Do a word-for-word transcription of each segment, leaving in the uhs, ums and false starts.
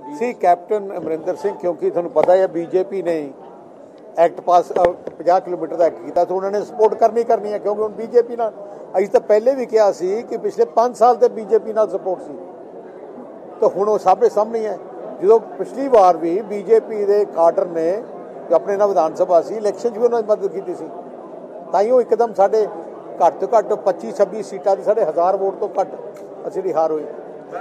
सी captain Amarinder Singh, क्योंकि तुहानूं पता है बीजेपी ने एक्ट पास पचास किलोमीटर का एक्ट किया, तो उन्होंने सपोर्ट करनी करनी है, क्योंकि हम बीजेपी नाल असीं तो पहले भी कहा सी कि पिछले पाँच साल तो बीजेपी नाल सपोर्ट सी, तो हुण वो सामने सामने है। जो पिछली बार भी बीजेपी के काडर ने जो अपने ना विधान सभा सी इलैक्शन भी उन्होंने मदद की सी, ताइयों एकदम साढ़े घट तो घट पच्ची छब्बी सीटां की साढ़े हज़ार वोट तो घट असीं हार हुई।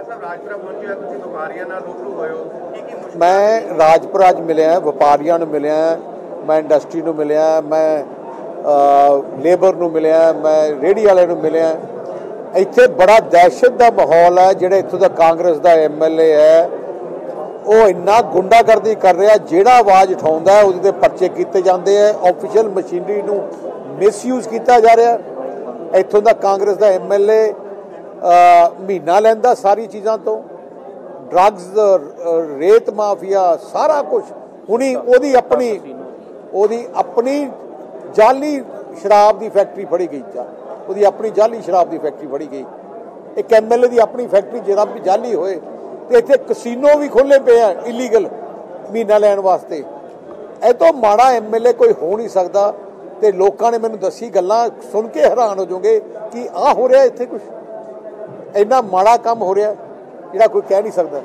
मैं राजपुरा अज मिलिया, व्यापारियों मिलिया, मैं इंडस्ट्री नूं मिलिया, मैं लेबर नूं मिलिया, मैं रेहड़ी वाले नूं मिलिया। इत्थे बड़ा दहशत का माहौल है। जिहड़े इत्थों दा कांग्रेस का एम एल ए है वो इन्ना गुंडागर्दी कर रहा, जिहड़ा आवाज़ उठाउंदा है उहदे परचे कीते जांदे है, ऑफिशियल मशीनरी नूं मिसयूज किया जा रहा है। इत्थों दा कांग्रेस का एम एल ए महीना लैंदा सारी चीज़ों तो, ड्रग्स, रेत माफिया, सारा कुछ। हुणी ओदी अपनी ओदी अपनी जाली शराब की फैक्ट्री फड़ी गई, ओदी अपनी जाली शराब की फैक्ट्री फड़ी गई। एक एम एल ए की अपनी फैक्ट्री जरा भी जाली होए, तो इत्थे कसीनो भी खोले पे हैं इलीगल महीना लैण वास्ते। ए तो माड़ा एम एल ए कोई हो नहीं सकता। तो लोगों ने मैनू दसी गल्लां सुन के हैरान हो जाओगे कि आ हो रहा इत्थे कुछ इन्ना माड़ा काम हो रहा जिहड़ा कोई कह नहीं सकता।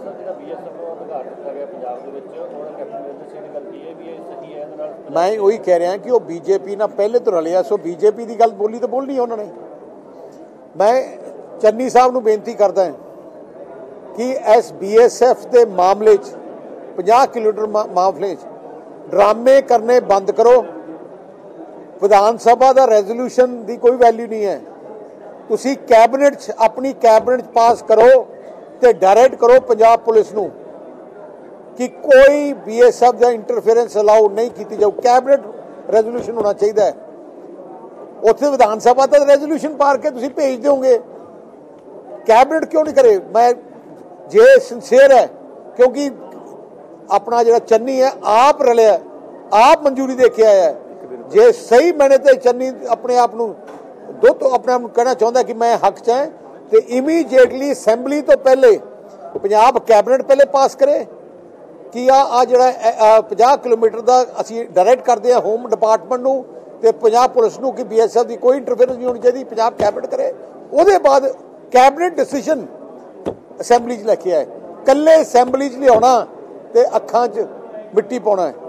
मैं वही कह रहा कि वो बीजेपी ना पहले तो रलिया, सो बीजेपी की गल बोली तो बोलनी उन्होंने। मैं चन्नी साहब नूं बेनती करदा कि इस बी एस एफ के मामले पचास किलोमीटर मामले ड्रामे करने बंद करो। विधान सभा का रेजोल्यूशन की कोई वैल्यू नहीं है। तुसी कैबिनेट अपनी कैबिनेट पास करो तो डायरेक्ट करो पंजाब पुलिस नूं कि कोई बी एस एफ का इंटरफेरेंस अलाउ नहीं की जाऊ। कैबिनेट रेजोल्यूशन होना चाहिए। उत्थे विधान सभा तक रेजोल्यूशन पार के तुसी भेज दोगे, कैबिनेट क्यों नहीं करे? मैं जे सिंसेयर है, क्योंकि अपना जो चन्नी है आप रलिया, आप मंजूरी दे के आया है। जे सही मैंने तो चन्नी अपने आप को दो तो अपने आप कहना चाहता कि मैं हक च है, तो इमीजिएटली असैंबली तो पहले पंजाब कैबिनेट पहले पास करे कि आ जरा पचास किलोमीटर का असी डायरैक्ट करते हैं होम डिपार्टमेंट नूं ते पंजाब पुलिस नूं कि बी एस एफ की कोई इंटरफेरेंस नहीं होनी चाहिए। पंजाब कैबिनेट करे, उसदे बाद कैबिनेट डिसीजन असैंबली च लैके आए। कल्ले असैंबली च लियाउणा ते अखां च मिट्टी पाउणा है।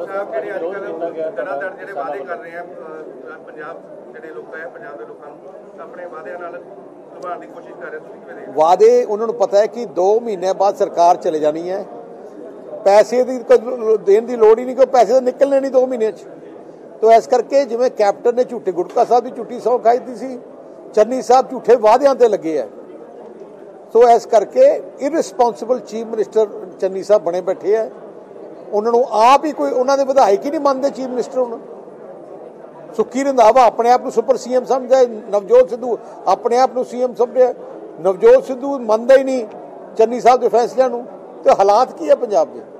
वादे उन्होंने पता है कि दो महीने बाद सरकार चले जानी है, पैसे दी देने की लोड़ ही नहीं, क्योंकि पैसे तो निकलने नहीं दो महीने च। तो इस करके जिवें कैप्टन ने झूठे गुटका साहब की झूठी सौं खाई दी सी, चन्नी साहब झूठे वादियां ते लगे है। तो इस करके इरिस्पोंसिबल चीफ मिनिस्टर चन्नी साहब बने बैठे है। उन्होंने आप ही कोई उन्होंने विधायक ही नहीं मानते चीफ मिनिस्टर। हूँ सुखी रंधावा अपने आप को सुपर सी एम समझदा है, नवजोत सिद्धू अपने आप को सी एम समझे। नवजोत सिद्धू मानता ही नहीं चन्नी साहब के फैसलों को। तो हालात की है पंजाब के?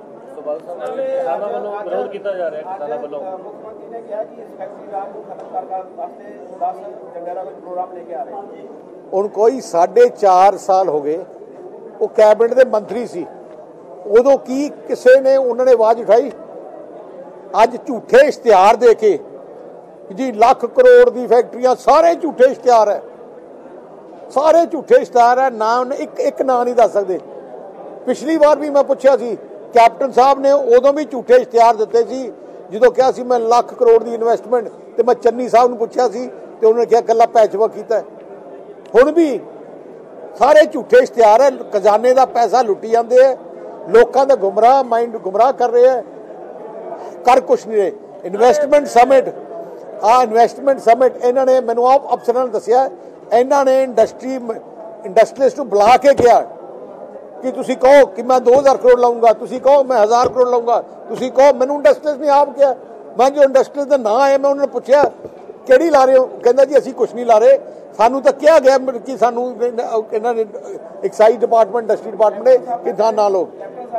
हुण कोई साढ़े चार साल हो गए वो कैबिनेट के मंत्री सी, उदों की किसी ने उन्होंने आवाज उठाई? अज झूठे इश्तिहार दे के जी लाख करोड़ की फैक्ट्रियां, सारे झूठे इश्तिहार है, सारे झूठे इश्तिहार है। ना एक एक ना नहीं दस सकते। पिछली बार भी मैं पूछा सी, कैप्टन साहब ने उदों भी झूठे इश्तिहार दिते सी जो कहा सी मैं लाख करोड़ की इन्वेस्टमेंट, तो मैं चन्नी साहब ने पूछा सी तो उन्होंने कहा कला पैचवर्क किया। हुण भी सारे झूठे इश्तिहार है, खजाने का पैसा लुटी जाते हैं, लोगों का गुमराह माइंड गुमराह कर रहे हैं, कर कुछ नहीं रहे। इन्वेस्टमेंट समिट आ इन्वेस्टमेंट समिट इन्होंने मैनू आप अफसरों ने दसिया, इन्होंने इंडस्ट्री इंडस्ट्रीलिस्ट बुला के कहा कि तुसी कहो कि मैं दो हज़ार करोड़ लाऊंगा, तुसी कहो मैं हज़ार करोड़ लाऊंगा, तुसी कहो। मैनू इंडस्ट्रीलिस्ट ने आप किया, मैं जो इंडस्ट्रीलिस्ट का ना है मैं उन्होंने पूछा किहड़ी ला रहे हो, कहता जी असी कुछ नहीं ला रहे, सानू तो कहा गया कि सानू इन्होंने एक्साइज डिपार्टमेंट इंडस्ट्री डिपार्टमेंट है कि थां ना लो।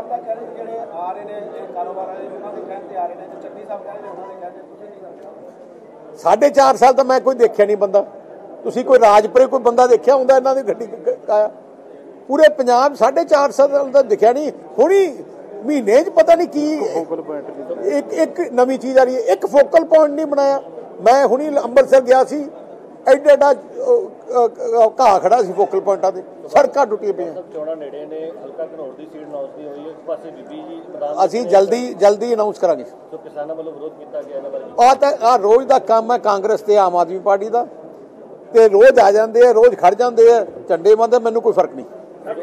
साढ़े चार साल तो मैं कोई देखा नहीं बंदा। तुसी कोई राजपुरे कोई बंदा देखा होंदा इन्हां दी गड्डी आया? पूरे पंजाब साढ़े चार साल का दिखा नहीं, हुणी महीने च पता नहीं की एक एक नवी चीज़ आ रही है। एक फोकल पॉइंट नहीं बनाया। मैं हुणी अंमृतसर गया सी, एडा एडा घाह खड़ा सी फोकल पॉइंटा से, सड़कां टुटियां पईआं। असीं जल्दी जल्दी अनाउंस करांगे। आ रोज़ का काम है कांग्रेस ते आम आदमी पार्टी का, ते रोज़ आ जाते हैं, रोज़ खड़ जाते हैं, झंडे बंद, मैनूं कोई फर्क नहीं।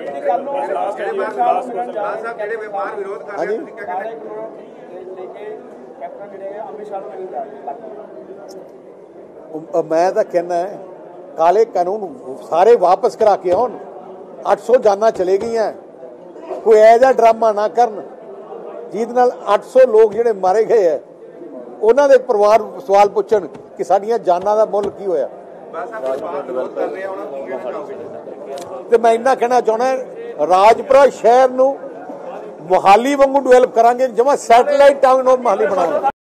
मैं तो कहना है काले कानून सारे वापस करा के आउन। अठ सौ जाना चले गई हैं, कोई ऐसा ड्रामा ना करन जिहदे नाल अठ सौ लोग जिहड़े मारे गए है उन्हां दे परिवार सवाल पुछण कि साडियां जानां दा मुੱਲ की होया। तो मैं इन्ना कहना चाहना राजपुरा शहर नूं मोहाली वांगू डेवलप करांगे, जमा सैटेलाइट टाउन और मोहाली बनावांगे।